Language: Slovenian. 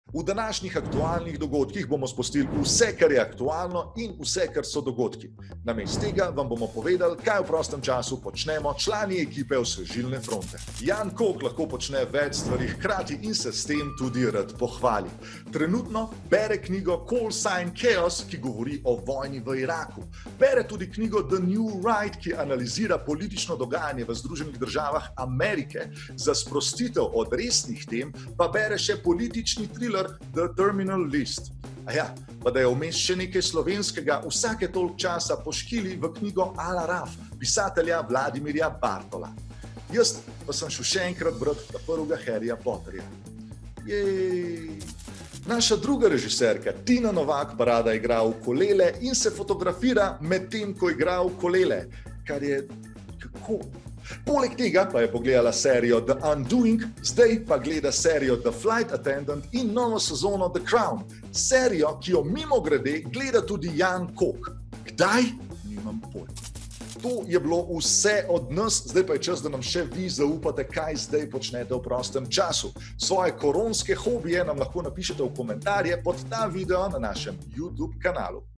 V današnjih aktualnih dogodkih bomo spustili vse, kar je aktualno in vse, kar so dogodki. Namesto tega vam bomo povedali, kaj v prostem času počnemo člani ekipe Osvežilne fronte. Jan Kok lahko počne več stvari hkrati in se s tem tudi rad pohvali. Trenutno bere knjigo Call Sign Chaos, ki govori o vojni v Iraku. Bere tudi knjigo The New Right, ki analizira politično dogajanje v Združenih državah Amerike. Za sprostitev od resnih tem pa bere še politični thriller The Terminal List. Pa da je vmes še nekaj slovenskega, vsake toliko časa poškili v knjigo Al-Araf, pisatelja Vladimirja Bartola. Jaz pa sem šel še enkrat brati prvega Harryja Potterja. Jej! Naša druga režiserka Tina Novak pa rada igra ukulele in se fotografira med tem, ko igra ukulele. Kar je kako? Poleg tega pa je pogledala serijo The Undoing, zdaj pa gleda serijo The Flight Attendant in novo sezono The Crown. Serijo, ki jo mimogrede gleda tudi Jan Kok. Kdaj? Nimam pojma. To je bilo vse od nas, zdaj pa je čas, da nam še vi zaupate, kaj zdaj počnete v prostem času. Svoje koronske hobije nam lahko napišete v komentarje pod ta video na našem YouTube kanalu.